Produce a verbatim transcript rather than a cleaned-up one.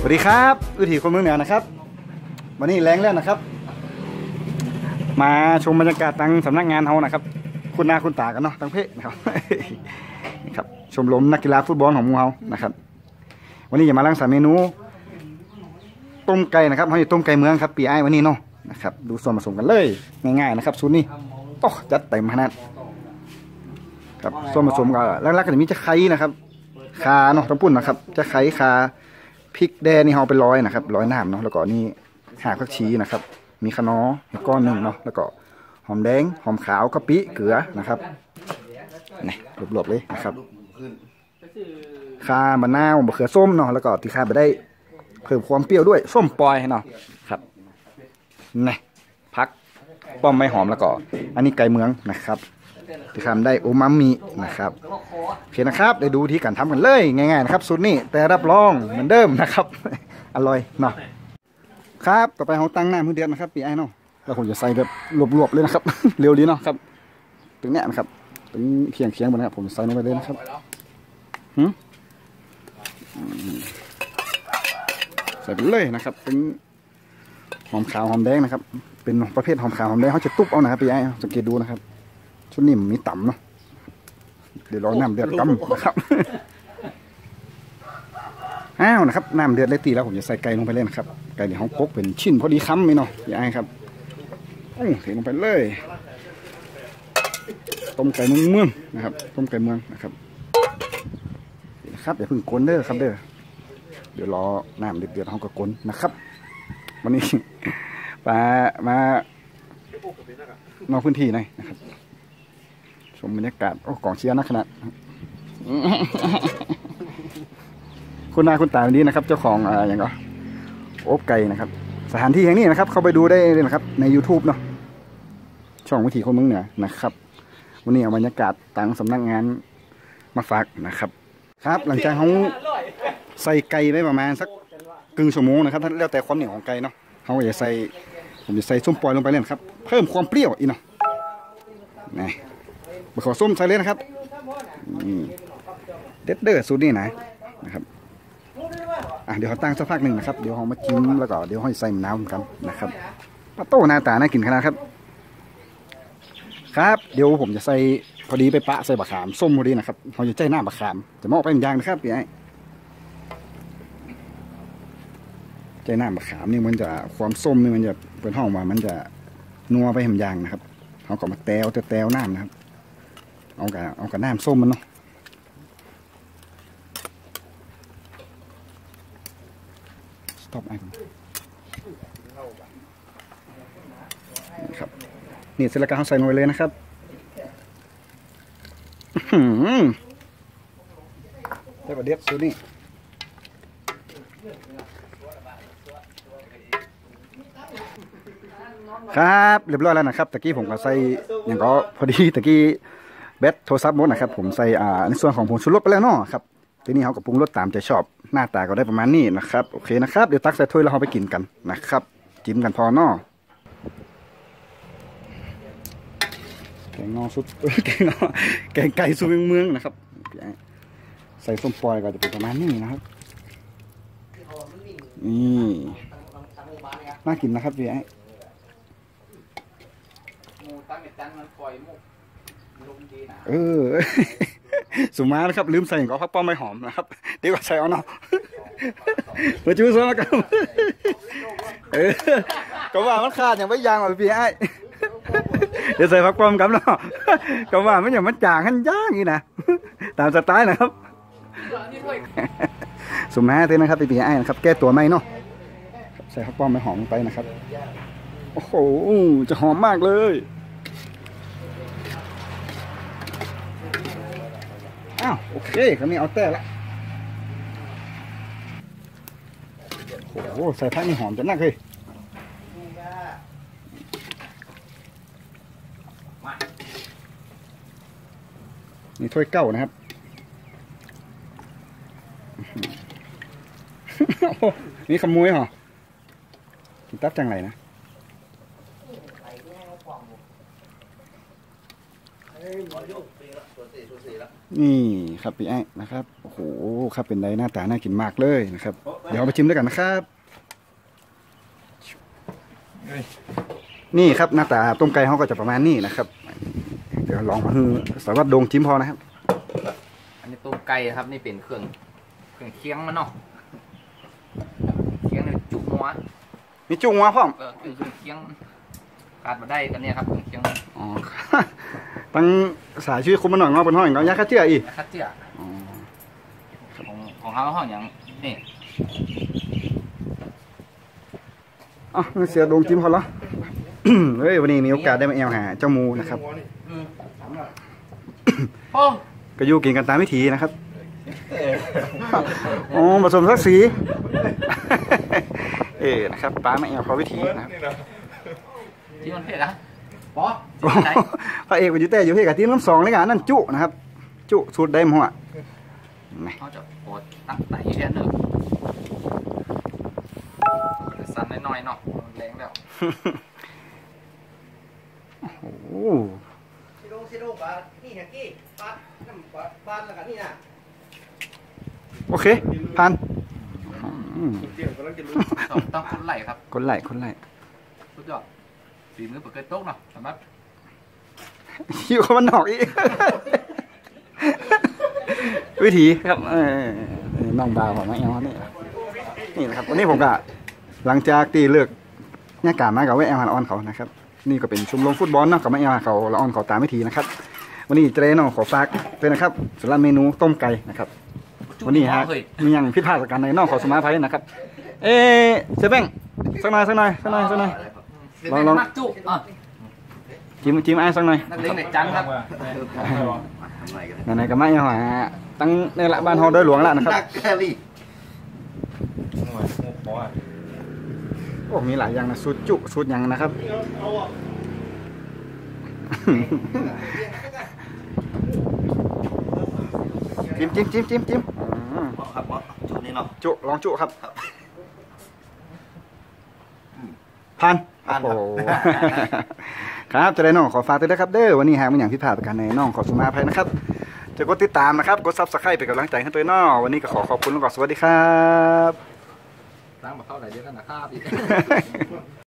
วัสดีครับวิถีคนเมืองเหนือนะครับวันนี้แรงแล้วนะครับ มาชมบรรยากาศตั้งสำนักงานเฮานะครับคุณหน้าคุณตากันเนาะตั้งเพศนะครับนี่ครับชมรมนักกีฬาฟุตบอลของหมู่เฮานะครับวันนี้จะมาล้างสามเมนูต้มไก่นะครับเขาจะต้มไก่เมืองครับปีไอ้วันนี้เนาะนะครับดูส่วนผสมกันเลยง่ายๆนะครับสูตรนี้โอ้จัดเต็มขนาดครับส่วนผสมก็แรกๆก็จะมีจะไข่นะครับคาเนาะต้องปุ่นนะครับจะไข่คาพริกแดงนี่เราไปร้อยนะครับร้อยน้ำเนาะแล้วก็นี่หากผักชีนะครับมีขนออีกก้อนหนึ่งเนาะแล้วก็หอมแดงหอมขาวกะปิเกลือนะครับนี่รวบๆเลยนะครับข่ามะนาวมะเขือส้มเนาะแล้วก็ที่ข่าไปได้เพิ่มความเปรี้ยวด้วยส้มปล่อยเนาะครับนี่พักป้อมไม่หอมแล้วก็อันนี้ไก่เมืองนะครับที่ทำได้โอมามินะครับโอเคนะครับได้ดูที่การทำกันเลยง่ายๆนะครับสูตรนี้แต่รับรองเหมือนเดิมนะครับอร่อยเนาะครับต่อไปเราตั้งหน้ามือเดือดนะครับปีไอ้เนาะแล้วผมจะใส่แบบรวบๆเลยนะครับ เร็วดีเนาะครับตรงเนี้ยนะครับตรงเคียงเคียงบนนะครับผมใส่ลงไปเลยนะครับหืมใส่ไปเลยนะครับเป็นหอมขาวหอมแดงนะครับเป็นประเภทหอมขาวหอมแดงเขาจะตุ๊บเอานะครับปีไอ้สังเกตดูนะครับชุดนี้มีต่ำเนาะเดี๋ยวรอน้ำเดือดกำนะครับอ้าวนะครับน้ำเดือดเลยตีแล้วผมจะใส่ไก่ลงไปเลยนะครับไก่เดี๋ยวเขาปกเป็นชิ้นพอดีคำไหมเนาะปีไอ้ครับโอ้เทลงไปเลยต้มไก่เมืองเมืองนะครับต้มไก่เมืองนะครับนะครับอย่าเพิ่งกลนเด้อครับเด้อเดี๋ยวรอน้ำเดือดเดือดเขาก็กลนนะครับวันนี้มามานอกพื้นที่หน่อยนะครับชมบรรยากาศโอ้กองเชียร์นะขนาดคุณนาคุณตาวันนี้นะครับเจ้าของอ่าอย่างก็โอบไก่นะครับสถานที่อย่างนี้นะครับเข้าไปดูได้เลยนะครับใน ยูทูบ เนาะช่องวิถีคนเมืองเหนือนะครับวันนี้เอาบรรยากาศต่างสำนักงานมาฝากนะครับครับหลังจากเขาใส่ไก่ไปประมาณสักครึ่งชั่วโมงนะครับถ้าแล้วแต่ความเหนียวของไก่เนาะเขาจะใส่ผมจะใส่ส้มปล่อยลงไปเลยครับเพิ่มความเปรี้ยวอีกเนาะนี่บะขอส้มใส่เลยนะครับเด็ดเด้อสูตรนี้นะนะครับอ่ะเดี๋ยวเขาตั้งสักพักหนึ่งนะครับเดี๋ยวเขามาจิ้มแล้วก็เดี๋ยวเขาใส่น้ำกันนะครับปลาโต้หน้าตาน่ากินขนาดครับครับเดี๋ยวผมจะใส่พอดีไปปะใส่บะขามส้มพอดีนะครับเขาจะใจหน้าบะขามจะมอกไปอย่างนะครับพี่ไอ้ใจหน้าบะขามนี่มันจะความส้มนี่มันจะเป็นห้องมามันจะนัวไปหำยางนะครับเขาก็มาแตวแตวน้ำนะครับเอากับเอากับน้ำส้มมันเนาะสต็อปไอ้ผมครับนี่เสร็จแล้วก็เขาใส่ลงไปเลยนะครับได้ประเดี๋ยวสูตรนี้ครับเรียบร้อยแล้วนะครับตะกี้ผมก็ใส่อย่างก็พอดีตะกี้แบตโทรศัพท์หมดนะครับผมใส่อ่าในส่วนของผงชูรสไปแล้วเนาะครับทีนี้เขาก็ปรุงรสตามใจชอบหน้าตาก็ได้ประมาณนี้นะครับโอเคนะครับเดี๋ยวตักใส่ถ้วยแล้วเราไปกินกันนะครับจิ้มกันพอเนาะแกงงอสุดแกงงอแกงไก่สุดเมืองนะครับใส่ส้มปล่อยก็จะเป็นประมาณนี้นะครับนี่น่ากินนะครับพี่ไอ้เออสุมานะครับลืมใส่ก็พักป้อมไม่หอมนะครับเดี๋ยวก็ใส่เอาเนาะเปิดจูซะแล้วกันเออก็ว่ามันขาดอย่างไม่ยางหรอกพี่ไอ้เดี๋ยวใส่พักป้อมกันเนาะก็ว่ามันอย่างมันจางขั้นย่างนี่นะตามสไตล์นะครับสุมาเท่นะครับพี่ไอ้นะครับแก้ตัวไม่เนาะใส่พักป้อมไม่หอมลงไปนะครับโอ้โหจะหอมมากเลยอ้าวโอเคคราวนี้เอาแต่ละโอ้โหใส่ผักนี่หอมจะนักเลยนี่ถ้วยเก้านะครับนี่ขโมยเหรอตับจังไรนะนี่ครับพี่ไอ้นะครับโอ้โหครับเป็นไดหน้าตาน่ากินมากเลยนะครับเดี๋ยวเราไปชิมด้วยกันนะครับนี่ครับหน้าตาต้มไก่เขาก็จะประมาณนี้นะครับเดี๋ยวลองมาคือสารวัตรโดงจิ้มพอนะครับอันนี้ต้มไก่ครับนี่เป็นเครื่องเครื่องเคียงมันเนาะเคียงนี่จุกหัวมีจุกหัวพ่อมเออเครื่องเคียงขาดมาได้กันเนี่ยครับเครื่องเคียงอ๋อตั้งสายชื่อคุมมันหน่อยเงาเป็นห้องอย่างเงายาคัดเจืออีกยาคัดเจือของของเขาห้องอย่างนี่อ๋อเสียโดงจิ้มพอแล้วเฮ้ยวันนี้มีโอกาสได้มาแอลหาเจ้ามูนะครับก็อยู่กินกันตามวิถีนะครับอ๋อผสมสักสีเอ๋นะครับป้ามาแอลเขาวิถีนะครับที่มันเผ็ดนะป๊อพระเอกเป็นยูเต้อยู่ที่กับทีมน้ำสองเลยกันนั่นจุนะครับจุสูตรได้หมดเขาจะโคตรตั้งใจแค่หนึ่งสั่นน้อยๆเนาะแรงแล้วโอ้โหซีโร่ซีโร่ปานี่แฮกกี้ปาน้ำปาแล้วกันนี่นะโอเคผ่านต้องคนไหลครับคนไหลคนไหลสุดยอดฝีมือเปิดเกยโต๊ะเนาะสามารถอยู่กับมันหนอกอีกวิธีครับน้องบ่าวของแม่เอลนี่นี่นะครับวันนี้ผมก็หลังจากตีเลือกเนี่ยการมากับแม่เอลฮาออนเขานะครับนี่ก็เป็นชมรมฟุตบอลเนาะกับแม่เอลเขาละออนเขาตามวิธีนะครับวันนี้เจเรน้องขอฝากเป็นนะครับสำหรับเมนูต้มไก่นะครับวันนี้ฮะมีอย่างพิพาทกันในน้องขอสมาภัยนะครับเอ๊ะเซเบ้งสักหน่อยสักหน่อยสักหน่อยสักหน่อยลองลองจิ้มจิ้มไอ้สักหน่อยนักเลี้ยงเด็กจังครับไหนๆก็ไม่หอยตั้งในละบ้านฮอโดยหลวงละนะครับโอ้มีหลายอย่างนะสูตรจุสูตรอย่างนะครับจิ้มจิ้มจิ้มจิ้มจิ้มครับจุนี่เนาะจุลองจุครับพันโอ้ครับจะได้น้องขอฝากด้วยนะครับเด้อวันนี้หากมันอย่างที่ผ่านประกันในน้องขอสมาภัยนะครับจะกดติดตามนะครับกดซับสไครป์เป็นกำลังใจให้ตัวน้องวันนี้ก็ขอขอบคุณแล้วก็สวัสดีครับล้างมาเข้าไหนเยอะกันนะครับ